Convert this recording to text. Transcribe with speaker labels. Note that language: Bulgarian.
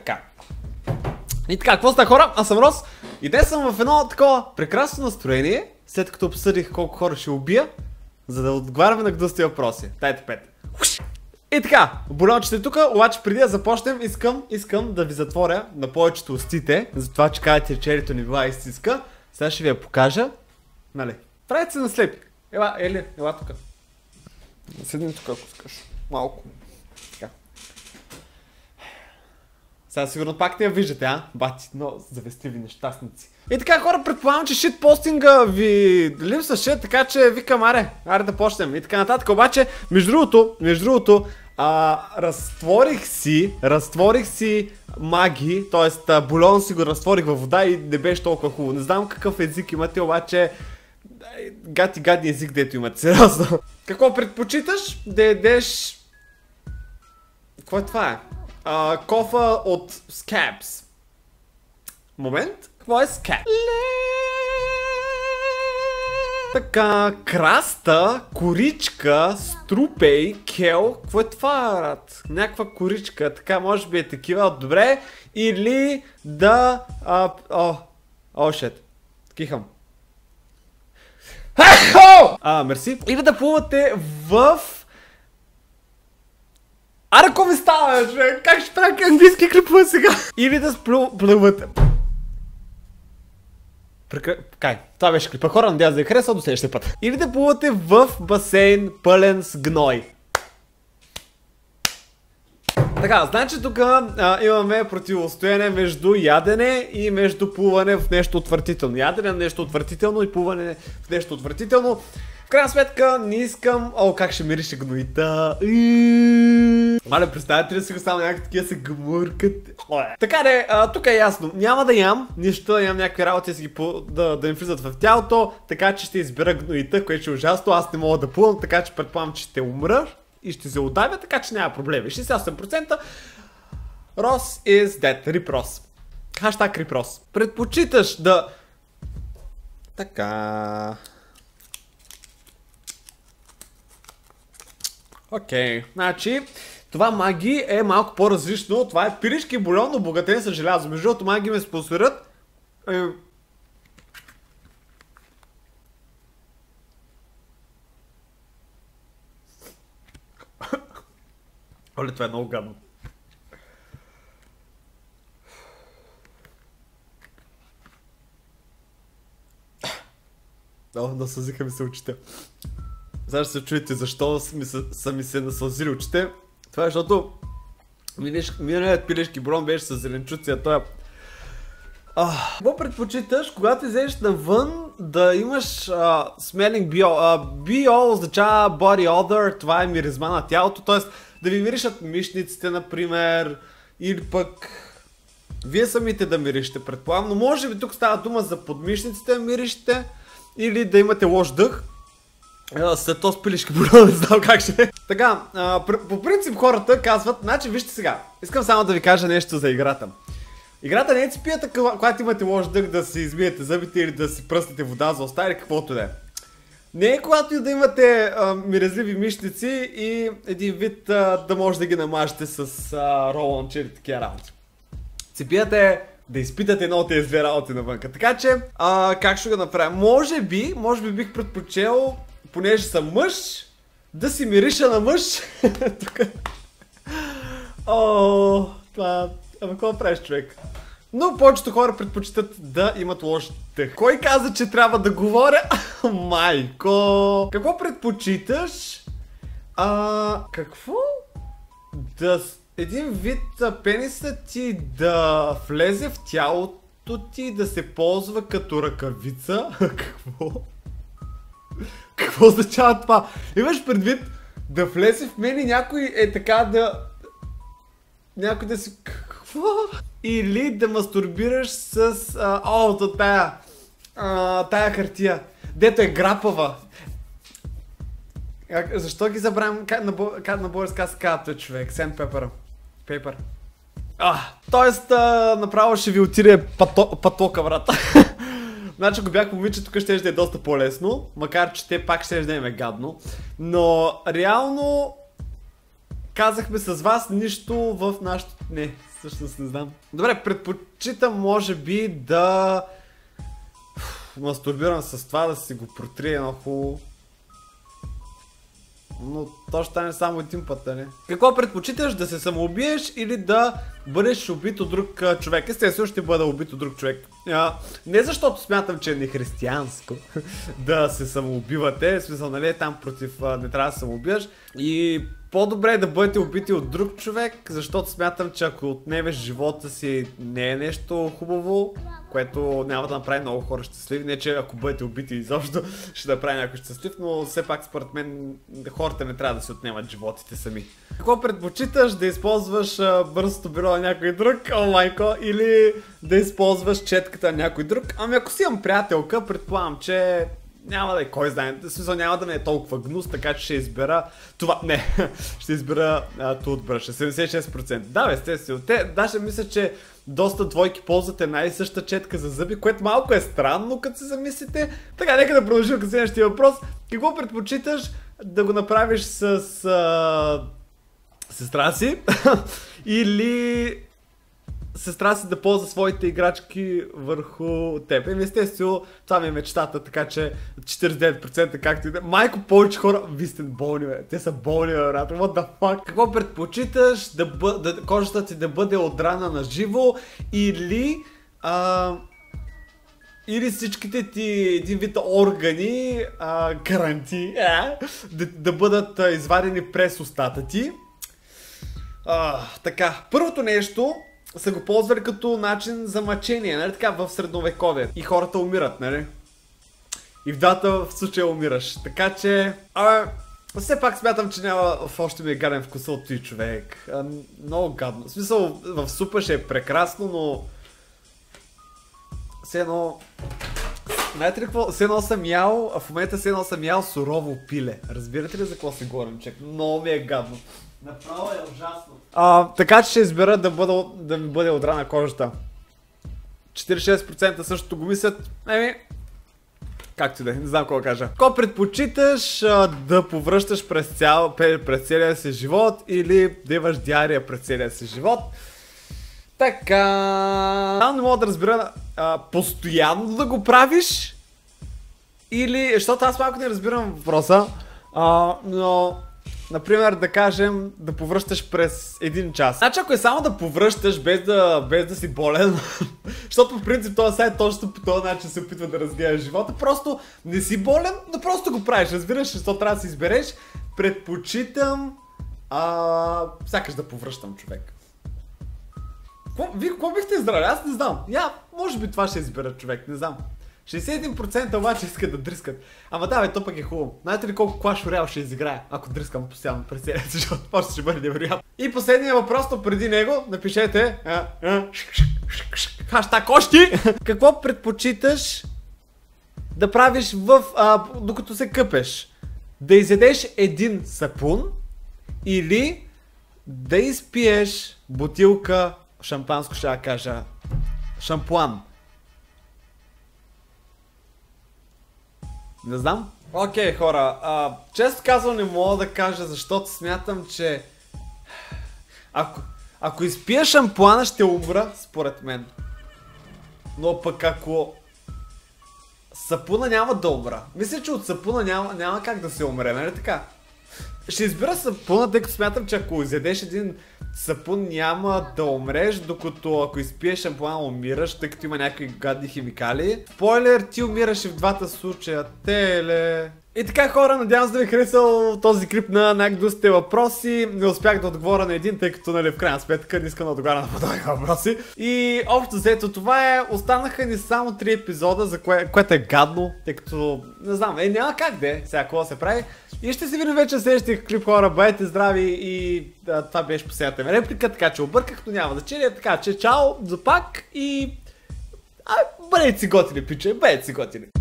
Speaker 1: Така. И така, какво сте хора? Аз съм Рос и днес съм в едно такова прекрасно настроение, след като обсъдих колко хора ще убия, за да отговаряме на гдъсти въпроси. Дайте 5. И така, болончето е тук, обаче преди да започнем искам да ви затворя на повечето устите, за това, че казвате, че черито не била истинска. Сега ще ви я покажа. Нали? Правите се на слепи. Ела тук. Седни тук, ако искаш. Малко. Така. Сега сигурно пак не я виждате, а? Бати, но завестиви нещастници. И така, хора, предполагам, че шитпостинга ви липсваше, така че викам, аре да почнем. И така нататък, обаче, между другото, разтворих си маги, т.е. бульон си го разтворих във вода и не беше толкова хубаво. Не знам какъв език имате, обаче гадни език, дето имате, сериозно. Какво предпочиташ? Да ядеш... Какво е това? Кофа от Scabs. Момент. Какво е Scabs? Така, краста, коричка, струпей, кел. Какво е това, брат? Някаква коричка. Така, може би е такива. Добре. Или да... Шет. Кихам. Мерси. Или да плувате в... Аре, ко ми става, човек? Как ще правя английски клипове сега? Или да плувате... Кай, това беше клипа, хора, надявам да ви хареса, до следващия път. Или да плувате в басейн пълен с гной. Така, значи тук имаме противостояние между ядене и между плуване в нещо отвратително. Ядене на нещо отвратително и плуване в нещо отвратително. В крайна сметка не искам... как ще мирише гноита. Мале, представете ли си го само някакви такива се гмуркат. Така де, тук е ясно. Няма да ям нищо, да ям някакви работи да им влизат в тялото, така че ще избера гноита, което ще е ужасно. Аз не мога да плувам, така че предполагам, че ще умра и ще се удавя, така че няма проблеми. 68%. Ross is dead. Rip Ross. Хаштаг Rip Ross. Предпочиташ да... Така... Окей, значи това маги е малко по-различно. Това е пиришки бульон, обогатен с желязо. Между другото, маги ме спонсорят. Оле, това е много гадно. Да съзиха ми се очите. Сега ще се чуете защо са ми се насълзили очите. Това е защото миналият пилешки бульон беше с зеленчуци, а той е... Какво предпочиташ, когато излезеш навън да имаш smelling BO? BO означава body odor, това е миризма на тялото, т.е. да ви миришат мишниците, например, или пък вие самите да миришете, предполагам, но може би тук става дума за подмишниците да миришете или да имате лош дъх. След този пилешки бульон, не знам как ще е. Така, по принцип хората казват, значи вижте сега, искам само да ви кажа нещо за играта. Играта не е си пиете, когато имате лош дъх да си измиете зъбите или да си пръснете вода за уста или каквото да е. Не е когато и да имате мирезливи мишници и един вид да може да ги намажете с ролонче или такива работи. Си пиете да изпитате едно от тези две работи навънка. Така че, как ще го направя? Може би бих предпочел, понеже съм мъж, да си мириша на мъж. Това... какво правиш, човек? Но повечето хора предпочитат да имат лош дъх. Кой каза, че трябва да говоря? Майко! Какво предпочиташ? Какво? Един вид пенисът ти да влезе в тялото ти, да се ползва като ръкавица? Какво? Какво означава това? Имаш предвид да влезе в мен и някой е така да... Някой да си... Какво? Или да мастурбираш с... тая хартия. Дето е грапава. Защо ги забравям? Как на българска се казва, човек? Sandpaper. Paper. Тоест, направо ще ви отиде патока, брат. Значи, ако бях момиче, тук ще е доста по-лесно. Макар, че те пак ще да им е гадно. Но, реално... Казахме с вас нищо в нашото... Не, Всъщност не знам. Добре, предпочитам може би да мастурбирам с това, да си го протрия едно хубаво. Но то ще стане само един път, нали? Какво предпочиташ? Да се самоубиеш или да бъдеш убит от друг човек? Естествено ще бъда убит от друг човек. Не защото смятам, че е нехристиянско да се самоубивате, в смисъл, нали, там против не трябва да се самоубиваш. И по-добре е да бъдете убити от друг човек, защото смятам, че ако отнемеш живота си не е нещо хубаво, което няма да направи много хора щастливи. Не, че ако бъдете убити изобщо ще направи някой щастлив, но все пак според мен хората не трябва да се отнемат животите сами. Какво предпочиташ? Да използваш бързото бюро на някой друг, о майко, или да използваш четката на някой друг? Ами ако си имам приятелка, предполагам, че няма да е кой знае, в смисъл няма да ме е толкова гнус, така че ще избера това, не, ще избера тутбръша, 76%. Да, естествено, те даже мисля, че доста двойки ползват една и съща четка за зъби, което малко е странно, като се замислите. Така, нека да продължим към следващия въпрос. Какво предпочиташ да го направиш с сестра си или сестра си да ползва своите играчки върху теб? Естествено, това ми е мечтата, така че 49% както и да. Майко, повече хора, вие сте болни, бе. Те са болни, бе, брат. What the fuck? Какво предпочиташ? Кожата ти да бъде отрана на живо или или всичките ти един вид органи, гаранти, да бъдат извадени през устата ти. Така, първото нещо са го ползвали като начин за мъчение, нали така, в средновековие. И хората умират, нали? И в двата в случая умираш. Така че, все пак смятам, че няма в още ми е гаден вкуса от този човек. Много гадно. В смисъл, в супа ще е прекрасно, но все едно... Знаете ли какво? Все едно съм ял, в момента все едно съм ял сурово пиле. Разбирате ли за какво се говорим, човек? Много ми е гадно. Направо е ужасно. Така че ще избера да ми бъде отрана кожата. 46% същото го мислят. Както и да, не знам какво да кажа. Какво предпочиташ да повръщаш през целия си живот или да имаш диария през целия си живот? Така... Не мога да разбера постоянно да го правиш или... Защото аз малко не разбирам въпроса, но... Например, да кажем, да повръщаш през 1 час. Значи ако е само да повръщаш без да си болен, защото в принцип този сайт точно по този начин се опитва да разгледа живота, просто не си болен, но просто го правиш, разбираш, защото трябва да си избереш. Предпочитам сякаш да повръщам човек. Вие какво бихте избрали? Аз не знам. Може би това ще избера човек, не знам. 61% обаче искат да дрискат. Ама да, бе, то пък е хубаво. Знаете ли колко Clash Royale ще изиграя, ако дрискам постоянно през целия си живот? Просто ще бъде невероятно. И последния въпрос, но преди него, напишете хаштаг ощи. Какво предпочиташ да правиш докато се къпеш? Да изядеш един сапун или да изпиеш бутилка шампанско, ще я кажа, шампуан? Не знам. Окей, хора, често казвам не мога да кажа, защото смятам, че ако изпия шампуана ще умра, според мен. Но пък ако сапуна няма да умра. Мисля, че от сапуна няма как да се умре, нали така? Ще избира сапуна, тъй като смятам, че ако изядеш един сапун няма да умреш, докато ако изпиеш шампуана умираш, тъй като има някакви гадни химикали. Спойлер, ти умираш и в двата случая. Теле. И така, хора, надявам се да ви харесал този клип на най-гнусните въпроси. Не успях да отговоря на един, тъй като, нали, в крайна сметка не искам да отговоря на подобни въпроси. И общо взето това е. Останаха ни само 3 епизода, за което е гадно, тъй като, не знам, няма как да е, сега какво да се прави. И ще се видим вече в следващия клип, хора. Бъдете здрави и това беше последната ми реплика, така че обърках, но няма значение, така че чао, за пак и... бъдете си готини, пиче, бъдете си готини.